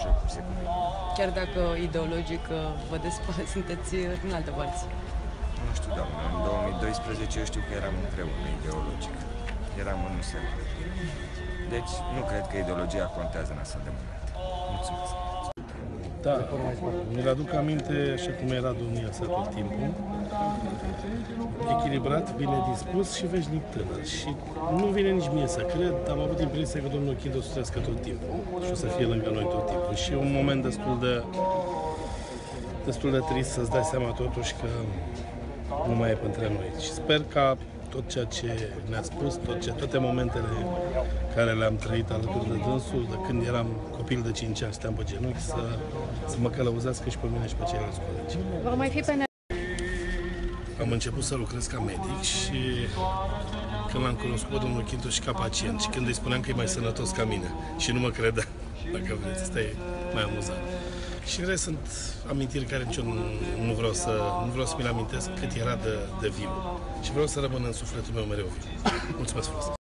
jocuri se cuvine. Chiar dacă ideologic sunteți în altă părți. Nu știu, doamnă, în 2012 eu știu că eram împreună ideologic. Eram în USL. Deci nu cred că ideologia contează în astfel de momente. Mulțumesc. Da, mi-l aduc aminte așa cum era domnia sa tot timpul. Echilibrat, bine dispus și veșnic tânăr. Și nu vine nici mie să cred, am avut impresia că domnul Chindu o să trăiască tot timpul și o să fie lângă noi tot timpul. Și e un moment destul de trist să-ți dai seama totuși că nu mai e între noi. Și sper ca tot ceea ce ne-a spus, toate momentele care le-am trăit alături de dânsul, de când eram copil de 5 ani, stăteam pe genunchi, să mă călăuzească și pe mine și pe ceilalți colegi. Va mai fi pe Am început să lucrez ca medic și când l-am cunoscut pe domnul Chindu și ca pacient și când îi spuneam că e mai sănătos ca mine și nu mă credea, dacă vreți, asta e mai amuzant. Și în rest sunt amintiri care nici eu nu vreau să mi le amintesc cât era de viu. Și vreau să rămână în sufletul meu mereu viu. Mulțumesc frumos!